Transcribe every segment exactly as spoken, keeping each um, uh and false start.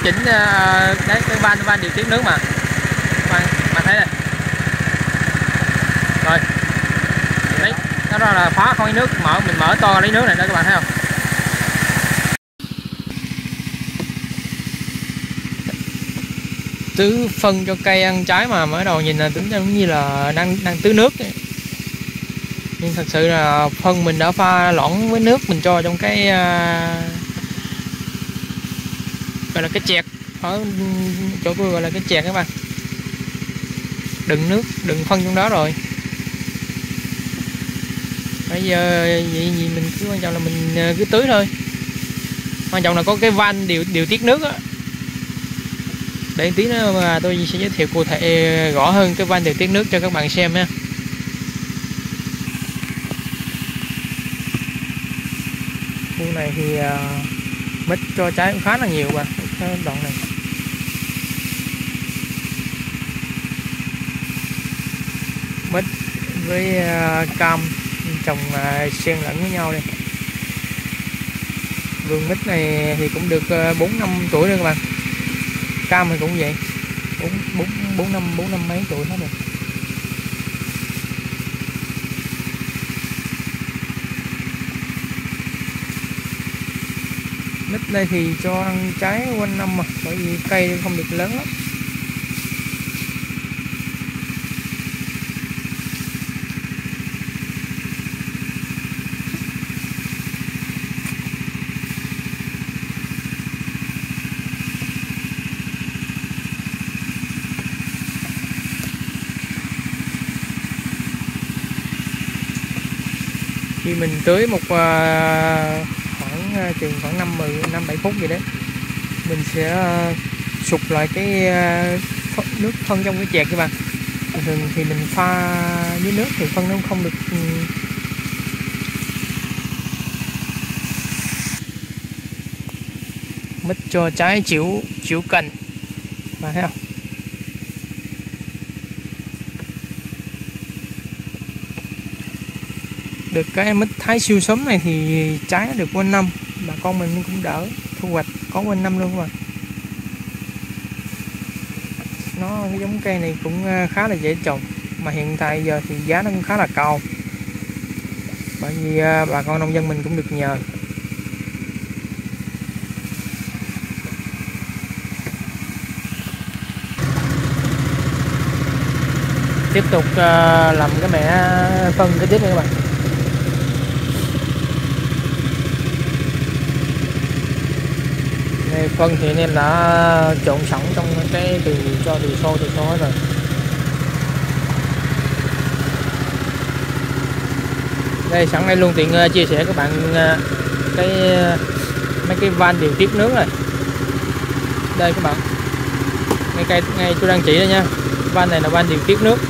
chỉnh uh, đấy cái van van điều tiết nước mà bạn bạn thấy đây rồi đấy, nó ra là khóa không lấy nước, mở mình mở to lấy nước này đó các bạn thấy không. Tưới phân cho cây ăn trái mà mới đầu nhìn là tính giống như là đang đang tưới nước ấy. Nhưng thật sự là phân mình đã pha loãng với nước mình cho trong cái uh, gọi là cái chẹt, ở chỗ tôi gọi là cái chẹt các bạn, đựng nước đựng phân trong đó rồi. Bây giờ vậy gì mình cứ quan trọng là mình cứ tưới thôi, quan trọng là có cái van điều điều tiết nước á. Để tí nữa mà tôi sẽ giới thiệu cụ thể rõ hơn cái van điều tiết nước cho các bạn xem nha. Khu này thì uh, mít cho trái cũng khá là nhiều bạn, cái đoạn này. Mít với uh, cam trồng uh, xen lẫn với nhau đây. Vườn mít này thì cũng được uh, bốn năm tuổi rồi các bạn. Cam thì cũng vậy, bốn bốn bốn năm bốn năm mấy tuổi hết rồi. Mít đây thì cho ăn trái quanh năm mà, bởi vì cây không được lớn lắm. Khi mình tưới một uh, khoảng uh, chừng khoảng năm mười năm bảy phút gì đấy, mình sẽ uh, sụp lại cái uh, nước phân trong cái chẹt các bạn. Thường thì mình pha với nước thì phân nó không được um... mít cho trái chịu chịu cành mà thấy không. Được cái mít thái siêu sớm này thì trái được quanh năm, bà con mình cũng đỡ, thu hoạch có quanh năm luôn mà. Nó cái giống cây này cũng khá là dễ trồng, mà hiện tại giờ thì giá nó cũng khá là cao, bởi vì bà con nông dân mình cũng được nhờ. Tiếp tục uh, làm cái mẻ phân cái tiếp nữa các bạn. Đây, phân thì anh em đã trộn sẵn trong cái từ cho từ xô từ xô hết rồi. Đây sẵn đây luôn tiện uh, chia sẻ các bạn uh, cái uh, mấy cái van điều tiết nước này. Đây các bạn, ngay cây ngay tôi đang chỉ đây nha. Van này là van điều tiết nước.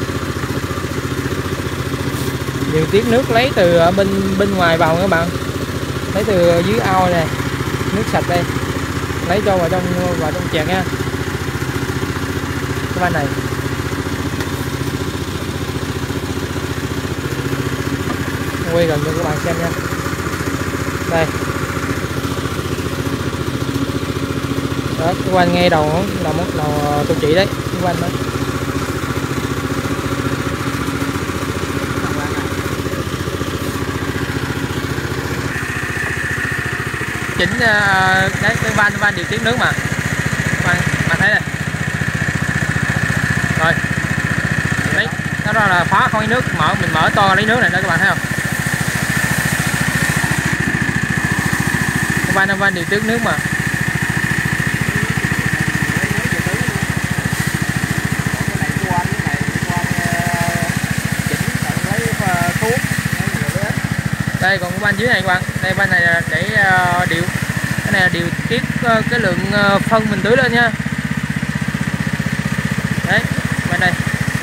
Điều tiết nước lấy từ ở bên bên ngoài vào các bạn, lấy từ dưới ao này, nước sạch đây, lấy cho vào trong vào trong chẹt nha. Cái van này quay gần cho các bạn xem nha. Đây đó, cái van ngay đầu là một đầu tôi chỉ đấy, cái van đó. Chỉnh uh, đấy cái van van điều tiết nước mà bạn bạn thấy này rồi đấy, nó ra là khóa không lấy nước, mở mình mở to lấy nước này đó các bạn thấy không. Cái van van điều tiết nước mà. Đây còn cái van dưới này các bạn, đây van này là để uh, điều, cái này là điều tiết uh, cái lượng uh, phân mình tưới lên nha. Đấy van đây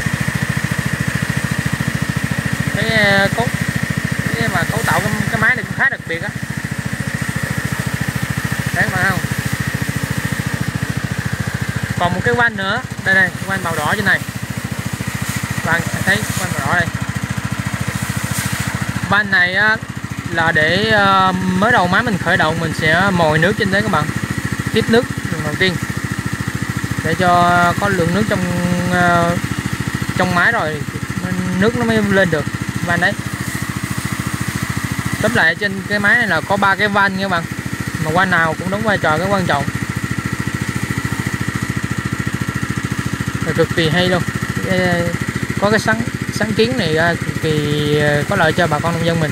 cái uh, cấu cái mà cấu tạo cái, cái máy này cũng khá đặc biệt á. Đấy các bạn thấy không. Còn một cái van nữa đây này, van màu đỏ trên này bạn thấy, van màu đỏ đây. Van này á, là để uh, mới đầu máy mình khởi động mình sẽ mồi nước trên đấy các bạn. tiếp nước lần đầu tiên để cho có lượng nước trong uh, trong máy rồi nước nó mới lên được van đấy. Tóm lại trên cái máy này là có ba cái van nha các bạn, mà van nào cũng đóng vai trò cái quan trọng, rồi cực kỳ hay luôn. Có cái sáng sáng kiến này cực kỳ có lợi cho bà con nông dân mình.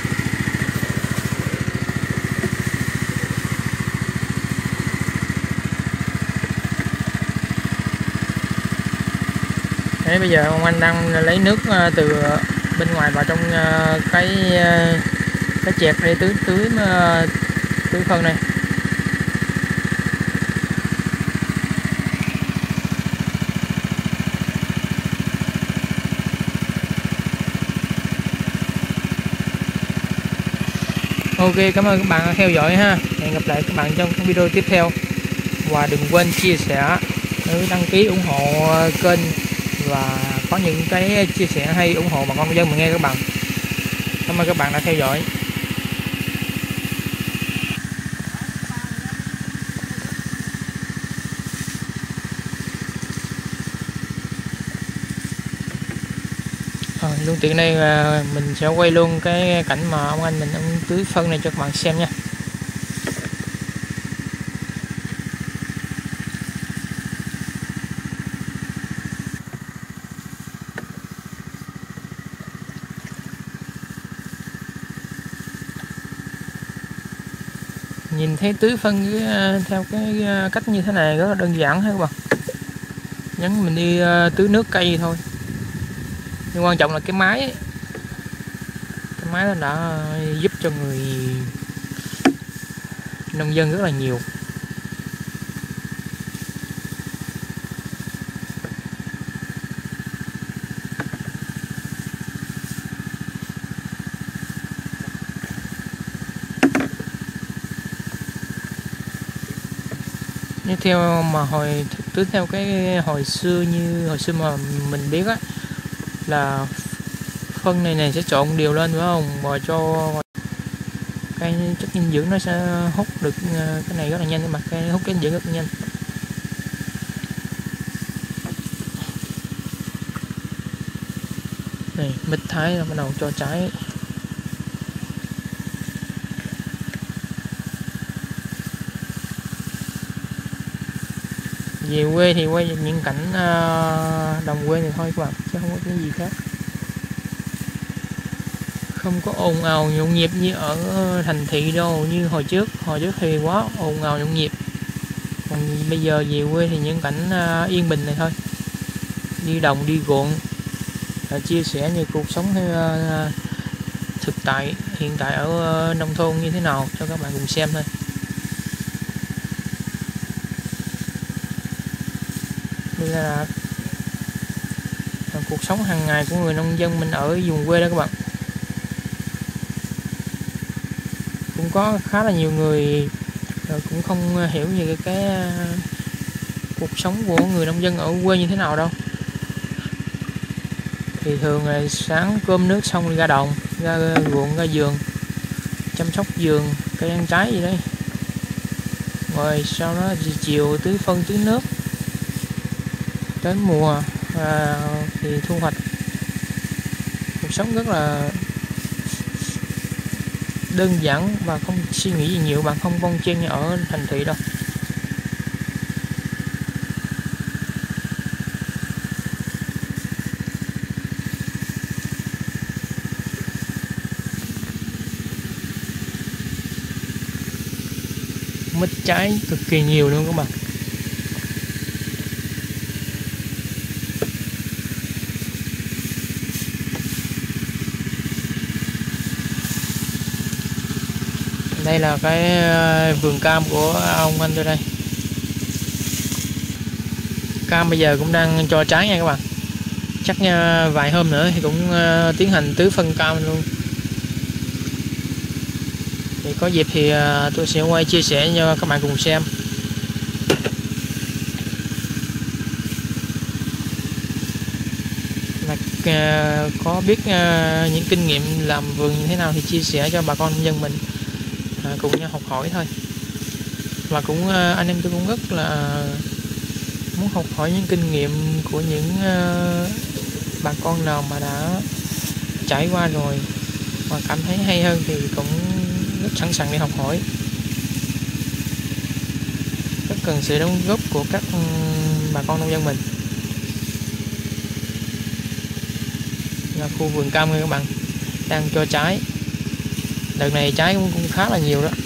Đấy, bây giờ ông anh đang lấy nước từ bên ngoài vào trong cái cái chẹt để tưới tưới tưới phân này. Ok, cảm ơn các bạn đã theo dõi ha. Hẹn gặp lại các bạn trong các video tiếp theo. Và đừng quên chia sẻ, đăng ký ủng hộ kênh và có những cái chia sẻ hay ủng hộ bà con nông dân mình nghe các bạn. Cảm ơn các bạn đã theo dõi. À, luôn tiện đây mình sẽ quay luôn cái cảnh mà ông anh mình ông tưới phân này cho các bạn xem nha. Nhìn thấy tưới phân theo cái cách như thế này rất là đơn giản ha các bạn, nhấn mình đi tưới nước cây thôi, nhưng quan trọng là cái máy ấy. Cái máy nó đã giúp cho người nông dân rất là nhiều. Như theo mà hồi tưới theo cái hồi xưa như hồi xưa mà mình biết á, là phân này này sẽ trộn đều lên phải không, và cho cái chất dinh dưỡng nó sẽ hút được cái này rất là nhanh, nhưng mà cái hút cái dinh dưỡng rất là nhanh. Này mít thái là bắt đầu cho trái. Về quê thì quay những cảnh đồng quê thì thôi các bạn, chứ không có cái gì khác. Không có ồn ào nhộn nhịp như ở thành thị đâu, như hồi trước. Hồi trước thì quá ồn ào nhộn nhịp. Còn bây giờ về quê thì những cảnh yên bình này thôi. Đi đồng đi ruộng, chia sẻ như cuộc sống thực tại hiện tại ở nông thôn như thế nào cho các bạn cùng xem thôi. Đây là cuộc sống hàng ngày của người nông dân mình ở vùng quê đó các bạn. Cũng có khá là nhiều người cũng không hiểu về cái, cái cuộc sống của người nông dân ở quê như thế nào đâu. Thì thường là sáng cơm nước xong ra đồng, ra ruộng, ra vườn, chăm sóc vườn, cây ăn trái gì đấy. Rồi sau đó chiều tưới phân tưới nước. Đến mùa à, thì thu hoạch. Cuộc sống rất là đơn giản và không suy nghĩ gì nhiều, bạn không bon chen như ở thành thị đâu. Mít trái cực kỳ nhiều luôn các bạn. Đây là cái vườn cam của ông anh tôi đây. Cam bây giờ cũng đang cho trái nha các bạn. Chắc nha, vài hôm nữa thì cũng tiến hành tưới phân cam luôn. Thì có dịp thì tôi sẽ quay chia sẻ cho các bạn cùng xem. Là có biết những kinh nghiệm làm vườn như thế nào thì chia sẻ cho bà con nông dân mình cùng nhau học hỏi thôi. Và cũng ờ, anh em tôi cũng rất là muốn học hỏi những kinh nghiệm của những uh, bà con nào mà đã trải qua rồi mà cảm thấy hay hơn thì cũng rất sẵn sàng để học hỏi. Rất cần sự đóng góp của các um, bà con nông dân mình. Là khu vườn cam nha các bạn, đang cho trái. Đợt này trái cũng, cũng khá là nhiều đó.